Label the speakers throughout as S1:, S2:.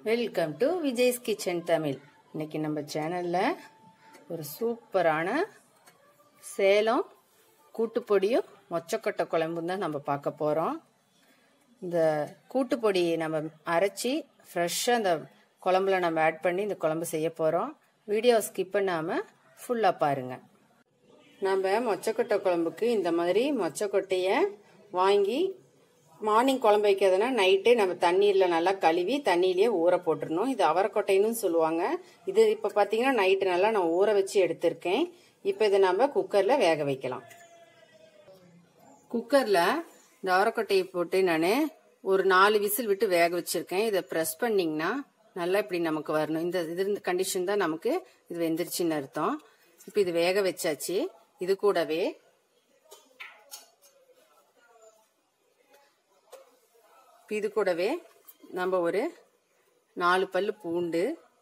S1: Welcome to Vijay's kitchen Tamil. இன்னைக்கு நம்ம சேனல்ல ஒரு சூப்பரான சேலம் கூட்டுப்பொடியும் மொச்சக்கொட்டை குழம்பும் தான் நம்ம பார்க்க போறோம். இந்த கூட்டுப்பொடி நம்ம அரைச்சி ஃப்ரெஷ்ஷாக அந்த குழம்புல நம்ம ஆட் பண்ணி இந்த குழம்பு செய்ய போறோம். வீடியோ ஸ்கிப் பண்ணாம ஃபுல்லா பாருங்க. நம்ம மொச்சக்கொட்டை குழம்புக்கு இந்த மாதிரி மொச்சக்கொட்டையை வாங்கி மார்னிங் குழம்பு வைக்கிறதுனா நைட்டு நம்ம தண்ணீரில் நல்லா கழுவி தண்ணியிலேயே ஊற போட்டுடணும். இது அவரைக்கொட்டைன்னு சொல்லுவாங்க. இது இப்போ பார்த்தீங்கன்னா நைட்டு நல்லா நான் ஊற வச்சு எடுத்திருக்கேன். இப்போ இதை நம்ம குக்கரில் வேக வைக்கலாம். குக்கரில் இந்த அவரைக்கொட்டையை போட்டு நான் ஒரு 4 விசில் விட்டு வேக வச்சிருக்கேன். இதை ப்ரெஸ் பண்ணிங்கன்னா நல்லா இப்படி நமக்கு வரணும். இந்த கண்டிஷன் தான் நமக்கு இது வெந்துருச்சுன்னு அர்த்தம். இப்போ இது வேக வச்சாச்சு. இது கூடவே நம்ம ஒரு 4 பல்லு பூண்டு,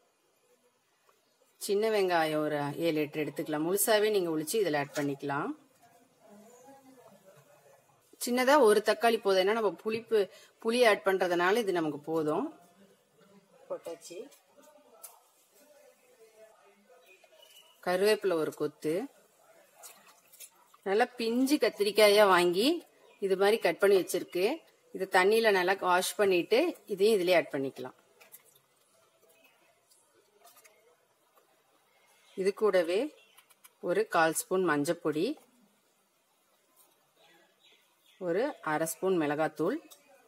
S1: சின்ன வெங்காயம் ஒரு 7-8 எடுத்துக்கலாம். முழுசாவே நீங்க உளிச்சு இதில் ஆட் பண்ணிக்கலாம். சின்னதா ஒரு தக்காளி போதும். ஏன்னா நம்ம புளி ஆட் பண்றதுனால இது நமக்கு போதும். போட்டாச்சு. கருவேப்பிலை ஒரு கொத்து, நல்லா பிஞ்சு கத்திரிக்காயா வாங்கி இது மாதிரி கட் பண்ணி வச்சிருக்கு. இது தண்ணியில நல்லா வாஷ் பண்ணிட்டு இதையும் இதுலயே ஆட் பண்ணிக்கலாம். இது கூடவே ஒரு 1/4 ஸ்பூன் மஞ்சப்பொடி, ஒரு 1/2 ஸ்பூன் மிளகாத்தூள்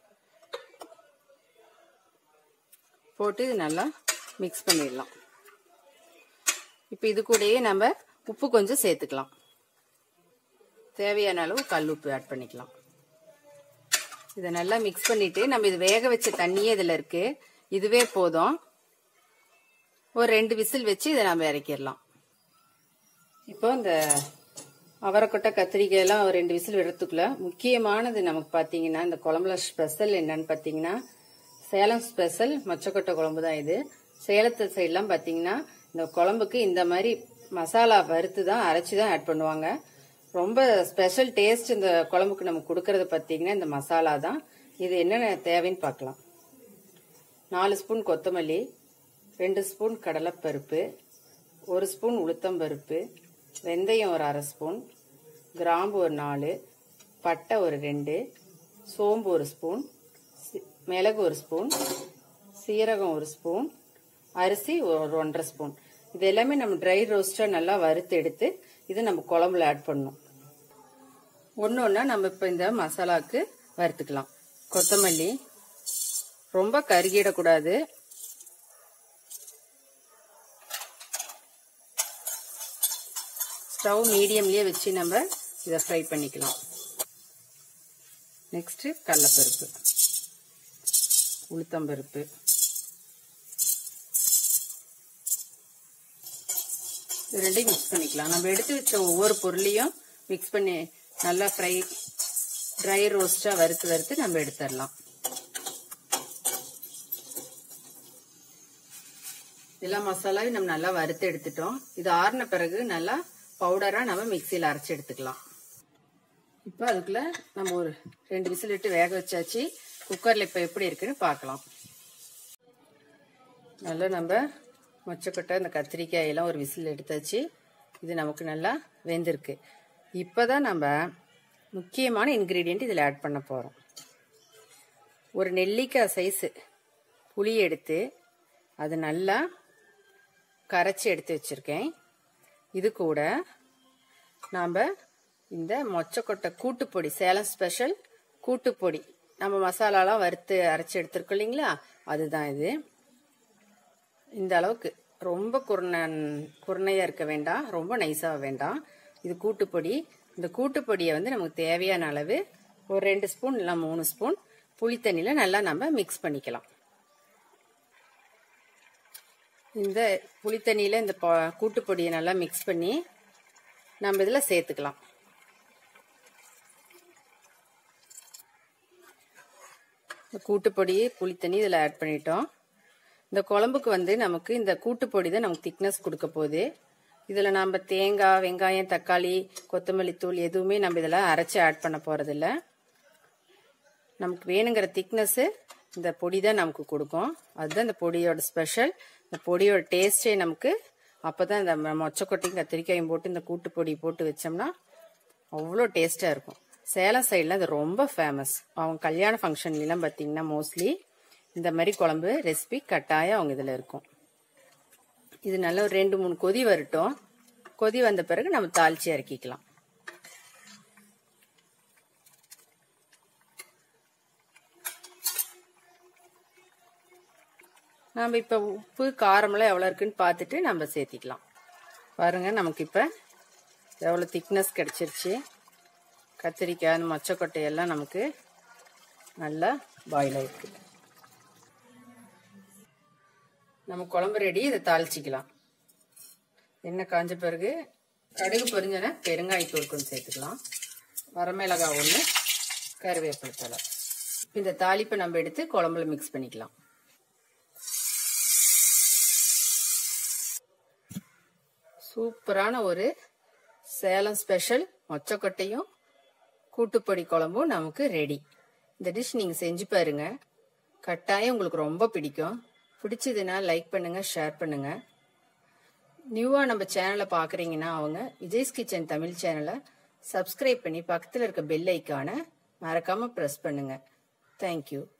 S1: போட்டு நல்லா மிக்ஸ் பண்ணிடலாம். இப்ப இது கூடயே நம்ம உப்பு கொஞ்சம் சேர்த்துக்கலாம். தேவையான அளவு கல் உப்பு ஆட் பண்ணிக்கலாம். இதை நல்லா மிக்ஸ் பண்ணிட்டு நம்ம இது வேக வச்ச தண்ணியே இதுல இருக்கு. இதுவே போதும். ஒரு 2 விசில் வச்சு இதை நம்ம இறக்கிடலாம். இப்போ இந்த அவரைக்கொட்டை கத்திரிக்காய் எல்லாம் ஒரு 2 விசில் விடுறதுக்குள்ள முக்கியமானது நமக்கு பாத்தீங்கன்னா இந்த குழம்புல ஸ்பெஷல் என்னன்னு பாத்தீங்கன்னா சேலம் ஸ்பெஷல் மொச்சக்கொட்டை குழம்பு தான் இது. சேலத்து சைட்லாம் பாத்தீங்கன்னா இந்த குழம்புக்கு இந்த மாதிரி மசாலா வறுத்து தான் அரைச்சி தான் ஆட் பண்ணுவாங்க. ரொம்ப ஸ்பெஷல் டேஸ்ட் இந்த குழம்புக்கு நம்ம கொடுக்கறது பார்த்தீங்கன்னா இந்த மசாலா தான். இது என்னென்ன தேவைன்னு பார்க்கலாம். 4 ஸ்பூன் கொத்தமல்லி, 2 ஸ்பூன் கடலைப்பருப்பு, 1 ஸ்பூன் உளுத்தம்பருப்பு, வெந்தயம் ஒரு 1/2 ஸ்பூன், கிராம்பு ஒரு 4, பட்டை ஒரு 2, சோம்பு ஒரு ஸ்பூன், மிளகு ஒரு ஸ்பூன், சீரகம் ஒரு ஸ்பூன், அரிசி ஒரு 1/2 ஸ்பூன். இது எல்லாமே நம்ம ட்ரை ரோஸ்டா நல்லா வறுத்து எடுத்து இது நம்ம குழம்புல ஆட் பண்ணணும். ஒன்னொன்னா நம்ம இப்ப இந்த மசாலாக்கு வறுத்துக்கலாம். கொத்தமல்லி ரொம்ப கருகிடக்கூடாது. ஸ்டவ் மீடியம்லயே வச்சு நம்ம இதை ஃப்ரை பண்ணிக்கலாம். நெக்ஸ்ட் கடலைப்பருப்பு, உளுத்தம்பருப்பு, இது ரெண்டையும் மிக்ஸ் பண்ணிக்கலாம். நம்ம எடுத்து வச்ச ஒவ்வொரு பொருளையும் மிக்ஸ் பண்ணி நல்லா ட்ரை ரோஸ்டா வறுத்து நம்ம எடுத்துடலாம். எல்லா மசாலாவும் நம்ம நல்லா வறுத்து எடுத்துட்டோம். இது ஆறின பிறகு நல்லா பவுடரா நம்ம மிக்சியில அரைச்சு எடுத்துக்கலாம். இப்ப அதுக்குள்ள நம்ம ஒரு 2 விசில் விட்டு வேக வச்சாச்சு. குக்கர்ல இப்ப எப்படி இருக்குன்னு பார்க்கலாம். நல்லா நம்ம மொச்சக்கொட்டை இந்த கத்திரிக்காய் எல்லாம் ஒரு விசில் எடுத்தாச்சு. இது நமக்கு நல்லா வெந்திருக்கு. இப்பதான் நம்ம முக்கியமான இன்கிரீடியன்ட் இதில் ஆட் பண்ண போறோம். ஒரு நெல்லிக்காய் சைஸ் புளி எடுத்து அது நல்லா கரைச்சி எடுத்து வச்சிருக்கேன். இது கூட நாம இந்த மொச்சக்கொட்டை கூட்டுப்பொடி, சேலம் ஸ்பெஷல் கூட்டுப்பொடி, நம்ம மசாலாலாம் வறுத்து அரைச்சி எடுத்திருக்கோம் இல்லைங்களா, அதுதான் இது. இந்த அளவுக்கு ரொம்ப குருணையா இருக்க வேண்டாம், ரொம்ப நைஸா வேண்டாம். இது கூட்டுப்பொடி. இந்த கூட்டுப்பொடியை நமக்கு தேவையான அளவு ஒரு 2 ஸ்பூன் இல்ல 3 ஸ்பூன் புளி தண்ணியில நல்லா நம்ம மிக்ஸ் பண்ணிக்கலாம். இந்த புளி தண்ணியில இந்த கூட்டுப்பொடியை நல்லா மிக்ஸ் பண்ணி நம்ம இதுல சேர்த்துக்கலாம். கூட்டுப்பொடி புளி தண்ணி இதுல ஆட் பண்ணிட்டோம். இந்த குழம்புக்கு நமக்கு இந்த கூட்டுப்பொடி தான் நமக்கு திக்னஸ் கொடுக்க போகுது. இதுல நம்ம தேங்காய், வெங்காயம், தக்காளி, கொத்தமல்லி தூள் எதுவுமே நம்ம இதுல அரைச்சு ஆட் பண்ண போறது இல்ல. நமக்கு வேணுங்கிற திக்னஸ் இந்த பொடி தான் நமக்கு கொடுக்கும். அதுதான் இந்த பொடியோட ஸ்பெஷல். இந்த பொடியோட டேஸ்டே நமக்கு அப்பதான் இந்த மொச்சக்கொட்டையும் கத்திரிக்காயும் போட்டு இந்த கூட்டு பொடி போட்டு வச்சோம்னா அவ்வளோ டேஸ்டா இருக்கும். சேலம் சைடில் இது ரொம்ப ஃபேமஸ். அவங்க கல்யாண ஃபங்க்ஷன்லாம் பார்த்தீங்கன்னா மோஸ்ட்லி இந்த மாதிரி குழம்பு ரெசிபி கட்டாயம் அவங்க இதில் இருக்கும். இது நல்லா ஒரு 2-3 கொதி வரட்டும். கொதி வந்த பிறகு நம்ம தாளிச்சு இறக்கிக்கலாம். நம்ம இப்போ உப்பு காரமெல்லாம் எவ்வளோ இருக்குன்னு பார்த்துட்டு நம்ம சேர்த்திக்கலாம். பாருங்க நமக்கு இப்போ எவ்வளோ திக்னஸ் கிடைச்சிருச்சு. கத்திரிக்காய் அந்த மொச்சக்கொட்டையெல்லாம் நமக்கு நல்லா பாயில் ஆயிருக்கு. நம்ம குழம்பு ரெடி. இதை தாளிச்சிக்கலாம். எண்ணெய் காஞ்ச பிறகு கடுகு பொரிஞ்சோன்னா பெருங்காயத்தூள் கொஞ்சம் சேர்த்துக்கலாம். வரமிளகாய் 1, கருவேப்பிலை தழை. இந்த தாளிப்பை நம்ம எடுத்து குழம்புல மிக்ஸ் பண்ணிக்கலாம். சூப்பரான ஒரு சேலம் ஸ்பெஷல் மொச்சக்கொட்டையும் கூட்டுப்பொடி குழம்பும் நமக்கு ரெடி. இந்த டிஷ் நீங்கள் செஞ்சு பாருங்க. கட்டாயம் உங்களுக்கு ரொம்ப பிடிக்கும். பிடிச்சதுன்னா லைக் பண்ணுங்க, ஷேர் பண்ணுங்க. நியூவாக நம்ம சேனலை பார்க்குறீங்கன்னா அவங்க விஜய்ஸ் கிச்சன் தமிழ் சேனலை சப்ஸ்கிரைப் பண்ணி பக்கத்தில் இருக்க பெல் ஐக்கானை மறக்காமல் ப்ரெஸ் பண்ணுங்க. தேங்க்யூ.